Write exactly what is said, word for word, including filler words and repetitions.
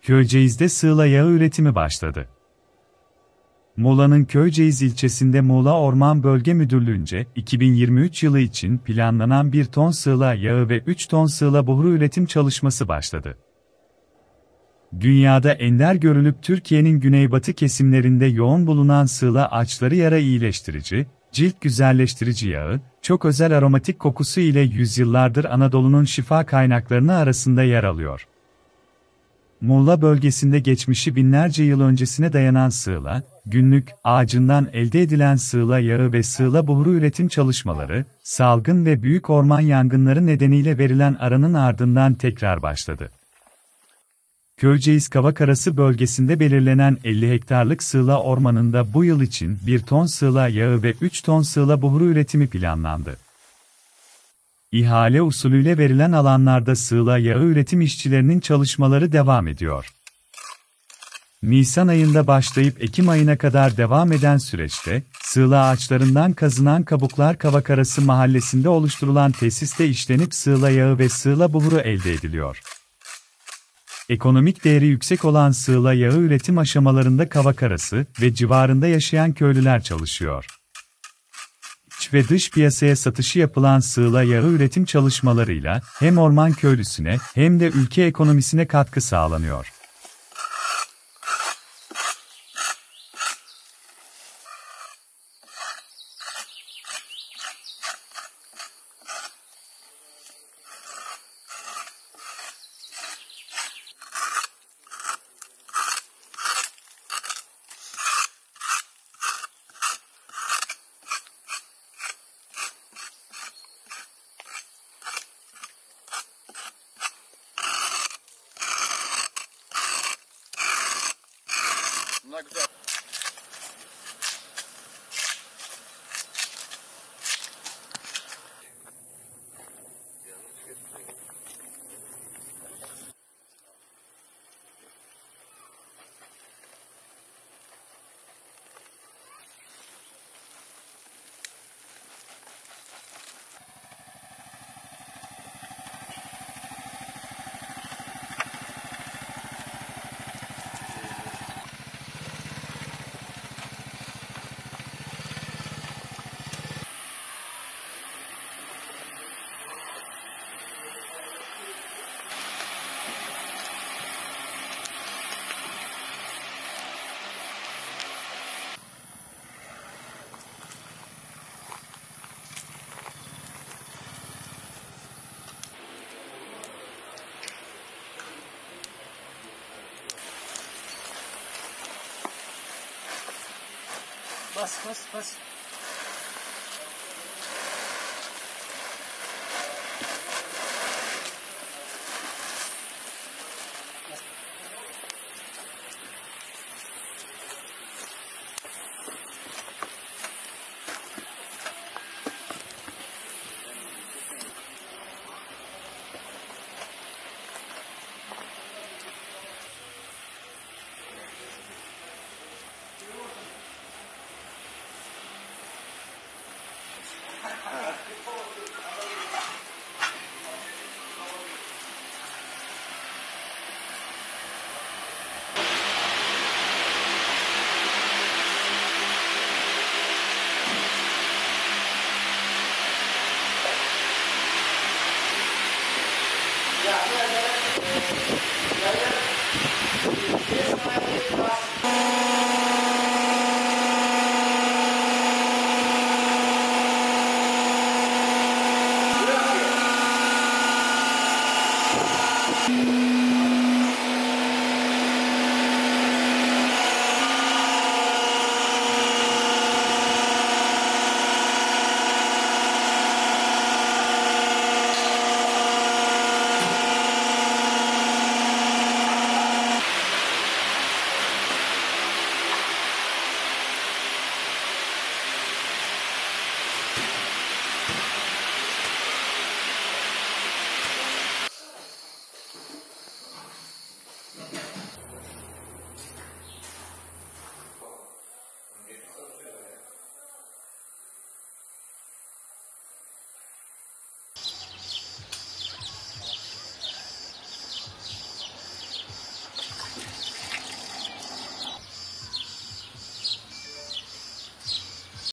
Köyceğiz'de sığla yağı üretimi başladı. Muğla'nın Köyceğiz ilçesinde Muğla Orman Bölge Müdürlüğü'nce iki bin yirmi üç yılı için planlanan bir ton sığla yağı ve üç ton sığla buhuru üretim çalışması başladı. Dünyada ender görülüp Türkiye'nin güneybatı kesimlerinde yoğun bulunan sığla ağaçları yara iyileştirici, cilt güzelleştirici yağı, çok özel aromatik kokusu ile yüzyıllardır Anadolu'nun şifa kaynaklarını arasında yer alıyor. Muğla bölgesinde geçmişi binlerce yıl öncesine dayanan sığla, günlük, ağacından elde edilen sığla yağı ve sığla buhuru üretim çalışmaları, salgın ve büyük orman yangınları nedeniyle verilen aranın ardından tekrar başladı. Köyceğiz Kavakarası bölgesinde belirlenen elli hektarlık sığla ormanında bu yıl için bir ton sığla yağı ve üç ton sığla buhuru üretimi planlandı. İhale usulüyle verilen alanlarda sığla yağı üretim işçilerinin çalışmaları devam ediyor. Nisan ayında başlayıp Ekim ayına kadar devam eden süreçte, sığla ağaçlarından kazınan kabuklar Kavakarası mahallesinde oluşturulan tesiste işlenip sığla yağı ve sığla buhuru elde ediliyor. Ekonomik değeri yüksek olan sığla yağı üretim aşamalarında Kavakarası ve civarında yaşayan köylüler çalışıyor. İç ve dış piyasaya satışı yapılan sığla yağı üretim çalışmalarıyla hem orman köylüsüne hem de ülke ekonomisine katkı sağlanıyor. Bunlar güzel. Bas bas bas.